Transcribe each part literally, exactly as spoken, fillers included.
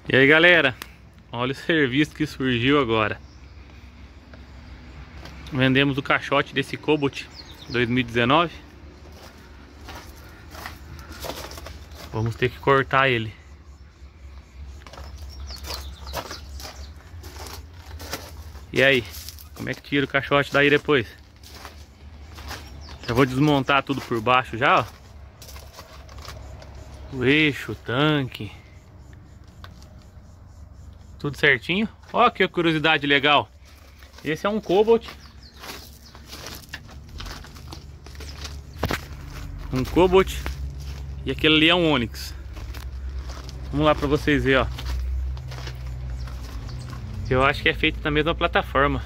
E aí, galera, olha o serviço que surgiu agora. Vendemos o caixote desse Cobalt dois mil e dezenove. Vamos ter que cortar ele. E aí, como é que tira o caixote daí depois? Eu vou desmontar tudo por baixo já, ó. O eixo, o tanque, tudo certinho. Ó, que curiosidade legal. Esse é um Cobalt. Um Cobalt. E aquele ali é um Onix. Vamos lá pra vocês verem, ó. Eu acho que é feito na mesma plataforma.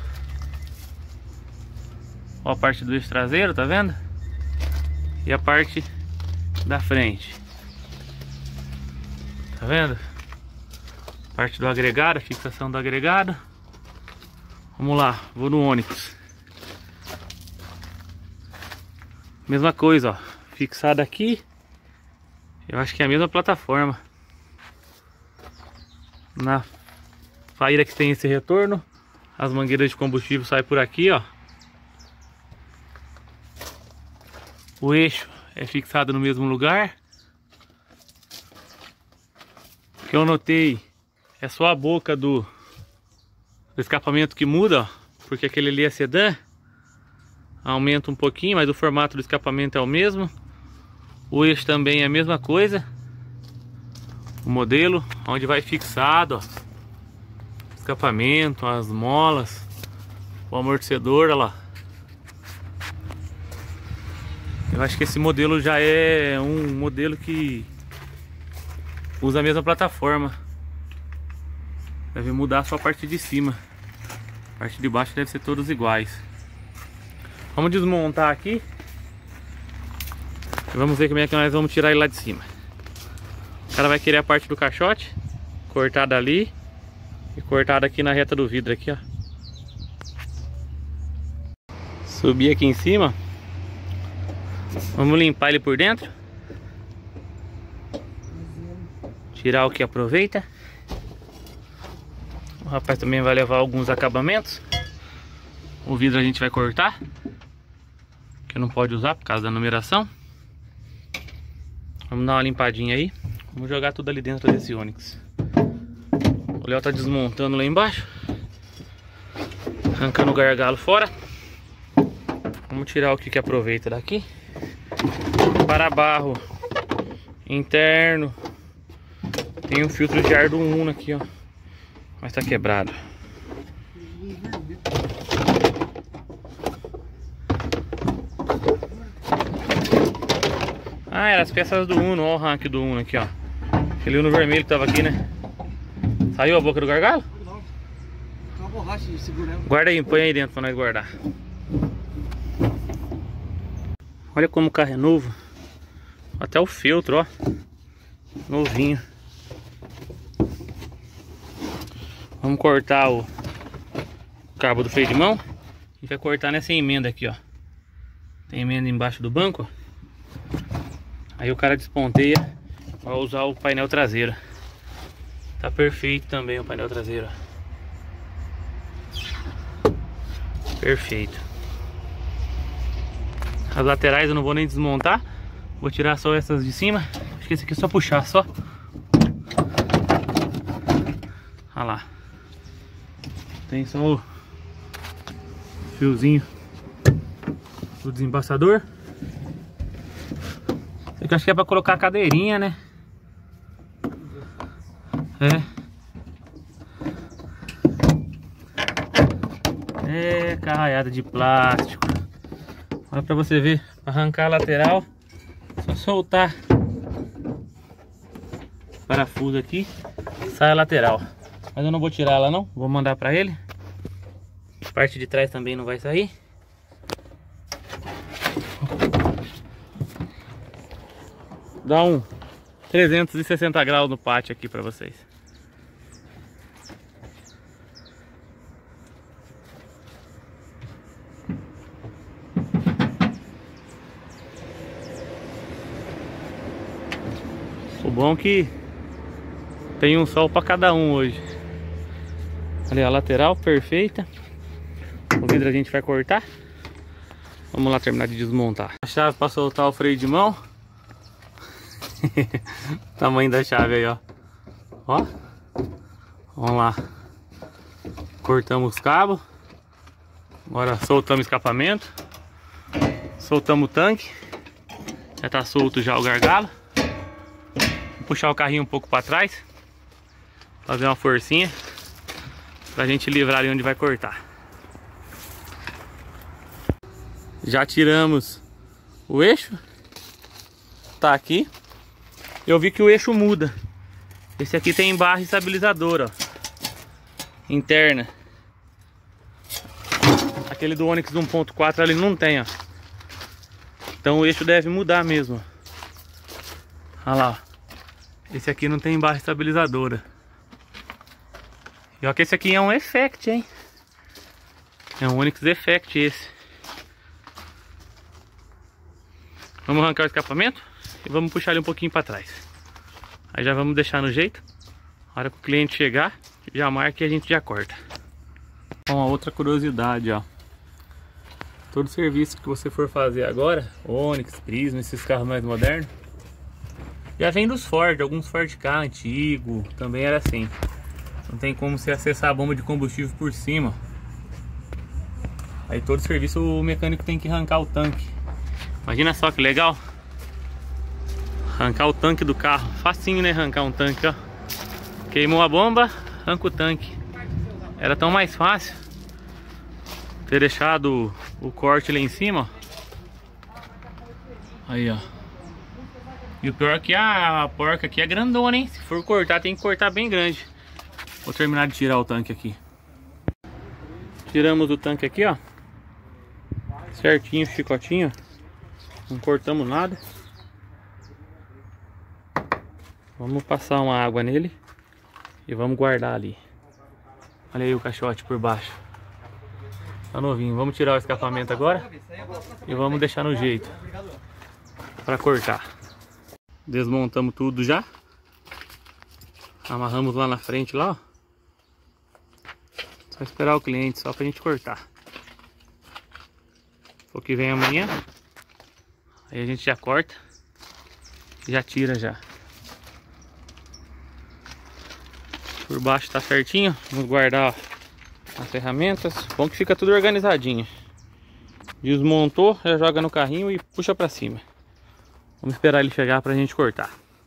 Ó a parte do eixo traseiro, tá vendo? E a parte da frente. Tá vendo? Parte do agregado, a fixação do agregado. Vamos lá, vou no Onix. Mesma coisa, ó. Fixado aqui. Eu acho que é a mesma plataforma. Na faíra que tem esse retorno, as mangueiras de combustível saem por aqui, ó. O eixo é fixado no mesmo lugar. O que eu notei é só a boca do, do escapamento que muda, ó, porque aquele ali é sedã. Aumenta um pouquinho, mas o formato do escapamento é o mesmo. O eixo também é a mesma coisa. O modelo, onde vai fixado, ó, escapamento, as molas, o amortecedor, olha lá. Eu acho que esse modelo já é um modelo que usa a mesma plataforma. Deve mudar só a parte de cima. A parte de baixo deve ser todos iguais. Vamos desmontar aqui. E vamos ver como é que nós vamos tirar ele lá de cima. O cara vai querer a parte do caixote cortada ali e cortada aqui na reta do vidro aqui, ó. Subir aqui em cima. Vamos limpar ele por dentro. Tirar o que aproveita. O rapaz também vai levar alguns acabamentos. O vidro a gente vai cortar, que não pode usar por causa da numeração. Vamos dar uma limpadinha aí. Vamos jogar tudo ali dentro desse Onix. O Léo tá desmontando lá embaixo, arrancando o gargalo fora. Vamos tirar o que, que aproveita daqui. Para barro interno. Tem um filtro de ar do Uno aqui, ó, mas tá quebrado. Ah, eram as peças do Uno, ó, o rank do Uno aqui, ó. Aquele Uno vermelho que tava aqui, né? Saiu a boca do gargalo? Não. Uma borracha segurando. Guarda aí, põe aí dentro pra nós guardar. Olha como o carro é novo. Até o filtro, ó, novinho. Vamos cortar o cabo do freio de mão. A gente vai cortar nessa emenda aqui, ó. Tem emenda embaixo do banco, ó. Aí o cara desponteia para usar o painel traseiro. Tá perfeito também o painel traseiro, ó. Perfeito. As laterais eu não vou nem desmontar. Vou tirar só essas de cima. Acho que esse aqui é só puxar, só. Olha lá. Tem só o fiozinho do desembaçador. Eu acho que é pra colocar a cadeirinha, né? É. É carraiada de plástico. Olha pra você ver. Pra arrancar a lateral, só soltar o parafuso aqui, sai a lateral. Mas eu não vou tirar ela não, vou mandar pra ele. A parte de trás também não vai sair. Dá um trezentos e sessenta graus no pátio aqui pra vocês. O bom que Tem um sol para cada um hoje. Ali a lateral perfeita. O vidro a gente vai cortar. Vamos lá terminar de desmontar. A chave para soltar o freio de mão. Tamanho da chave aí, ó. Ó. Vamos lá. Cortamos os cabos. Agora soltamos o escapamento. Soltamos o tanque. Já tá solto já o gargalo. Vou puxar o carrinho um pouco para trás. Fazer uma forcinha. Pra gente livrar ali onde vai cortar. Já tiramos o eixo. Tá aqui. Eu vi que o eixo muda. Esse aqui tem barra estabilizadora, ó, interna. Aquele do Onix um ponto quatro ali não tem, ó. Então o eixo deve mudar mesmo. Olha lá, ó. Esse aqui não tem barra estabilizadora. E ó que esse aqui é um Effect, hein? É um Onix Effect esse. Vamos arrancar o escapamento e vamos puxar ele um pouquinho para trás. Aí já vamos deixar no jeito. Na hora que o cliente chegar, já marca e a gente já corta. Uma outra curiosidade, ó. Todo serviço que você for fazer agora, Onix, Prisma, esses carros mais modernos, já vem dos Ford. Alguns Ford Ka antigo também era assim. Não tem como você acessar a bomba de combustível por cima. Aí todo serviço o mecânico tem que arrancar o tanque. Imagina só que legal. Arrancar o tanque do carro. Facinho, né? Arrancar um tanque, ó. Queimou a bomba, arranca o tanque. Era tão mais fácil ter deixado o, o corte lá em cima, ó. Aí, ó. E o pior é que a, a porca aqui é grandona, hein? Se for cortar, tem que cortar bem grande. Vou terminar de tirar o tanque aqui. Tiramos o tanque aqui, ó. Certinho, chicotinho. Não cortamos nada. Vamos passar uma água nele e vamos guardar ali. Olha aí o caixote por baixo. Tá novinho. Vamos tirar o escapamento agora e vamos deixar no jeito para cortar. Desmontamos tudo já. Amarramos lá na frente lá, ó. Só esperar o cliente só pra gente cortar. O que vem amanhã. Aí a gente já corta. Já tira já. Por baixo tá certinho. Vamos guardar as ferramentas. Bom que fica tudo organizadinho. Desmontou, já joga no carrinho e puxa pra cima. Vamos esperar ele chegar pra gente cortar.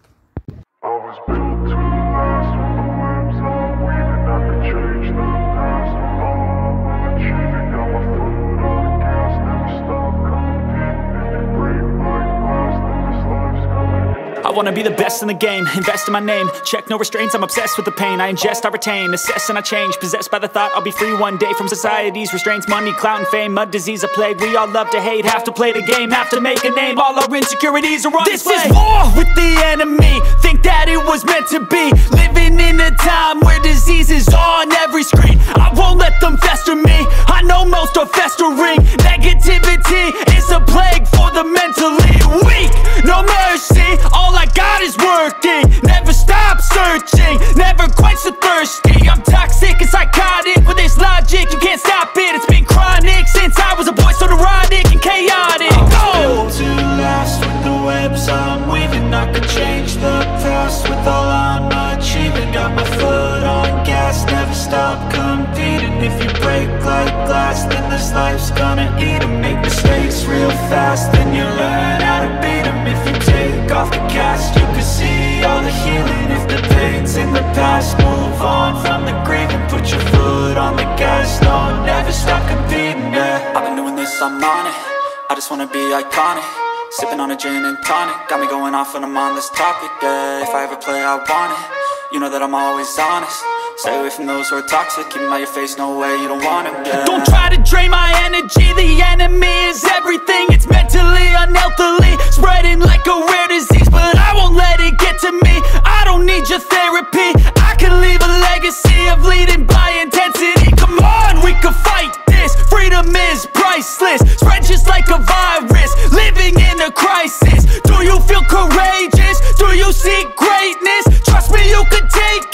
I wanna be the best in the game, invest in my name. Check no restraints, I'm obsessed with the pain. I ingest, I retain, assess and I change. Possessed by the thought I'll be free one day from society's restraints. Money, clout and fame, mud, disease, a plague. We all love to hate, have to play the game, have to make a name. All our insecurities are on display. This is war with the enemy, think that it was meant to be. Living in a time where disease is on every screen. I won't let them fester me, I know most are festering. Negativity is a plague for the mentally weak. No mercy, all I got is working. Never stop searching, never quench the thirsty. I'm toxic and psychotic, with this logic you can't stop it. It's been chronic since I was a boy, so neurotic and chaotic. I'm built to last with the webs I'm weaving. I could change the past with all I'm achieving. Got my foot on gas, never stop competing. If you break like glass, then this life's gonna eat 'em. Make mistakes real fast, then you learn how to beat 'em. If you take off the cast, you can see all the healing. If the pain's in the past, move on from the grave and put your foot on the gas. No, never stop competing, yeah. I've been doing this, I'm on it. I just wanna be iconic. Sipping on a gin and tonic, got me going off when I'm on this topic, yeah. If I ever play, I want it. You know that I'm always honest. Stay away from those who are toxic. Keep 'em out your face, no way, you don't want 'em, yeah. Don't try to drain my energy. The enemy is everything. It's mentally, unhealthily, spreading like a rare disease. But I won't let it get to me. I don't need your therapy. I can leave a legacy of leading by intensity. Come on, we can fight this. Freedom is priceless. Spread just like a virus. Living in a crisis. Do you feel courageous? Do you seek greatness? Trust me, you can take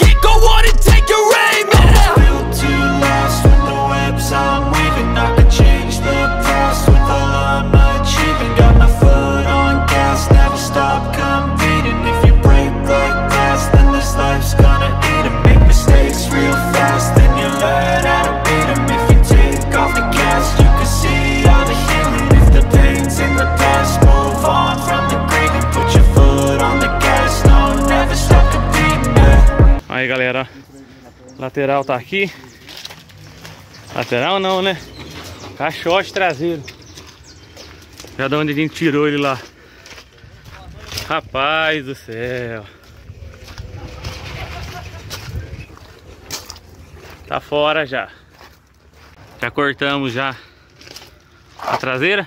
galera, ó. Lateral tá aqui. Lateral não, né? Caixote traseiro. Já de onde a gente tirou ele lá. Rapaz do céu. Tá fora já. Já cortamos já a traseira.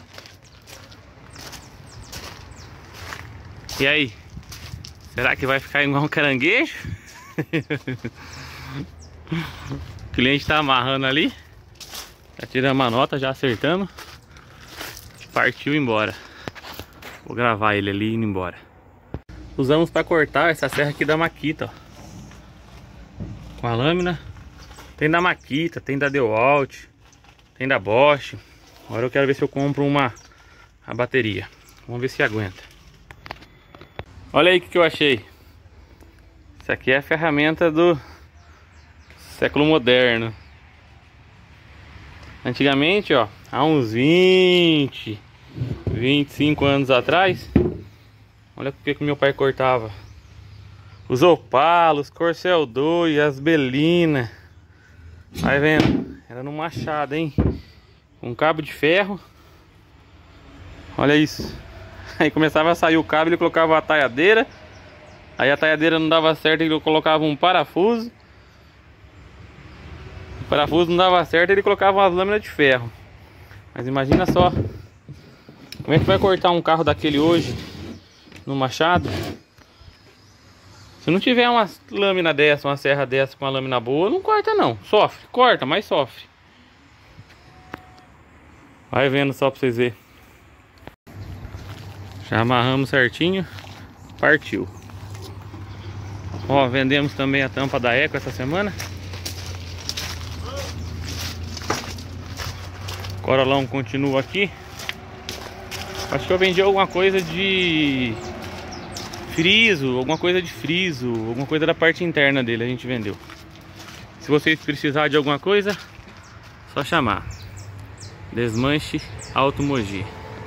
E aí? Será que vai ficar igual um caranguejo? O cliente tá amarrando ali. Já tiramos a nota, já acertamos. Partiu embora. Vou gravar ele ali indo embora. Usamos para cortar essa serra aqui da Makita, ó. Com a lâmina. Tem da Makita, tem da DeWalt, tem da Bosch. Agora eu quero ver se eu compro uma a bateria. Vamos ver se aguenta. Olha aí o que, que eu achei. Isso aqui é a ferramenta do século moderno. Antigamente, ó, há uns vinte, vinte e cinco anos atrás, olha o que que meu pai cortava. Os opalos, corcel dois, as belinas. Vai vendo? Era no machado, hein? Um cabo de ferro. Olha isso. Aí começava a sair o cabo, ele colocava a taiadeira. Aí a taiadeira não dava certo, ele colocava um parafuso. O parafuso não dava certo, ele colocava umas lâminas de ferro. Mas imagina só, como é que vai cortar um carro daquele hoje no machado? Se não tiver uma lâmina dessa, uma serra dessa com uma lâmina boa, não corta não. Sofre, corta, mas sofre. Vai vendo só pra vocês verem. Já amarramos certinho. Partiu. Ó, vendemos também a tampa da Eco essa semana. Corolão continua aqui. Acho que eu vendi alguma coisa de friso, alguma coisa de friso, alguma coisa da parte interna dele a gente vendeu. Se vocês precisarem de alguma coisa, só chamar. Desmanche Auto Mogi.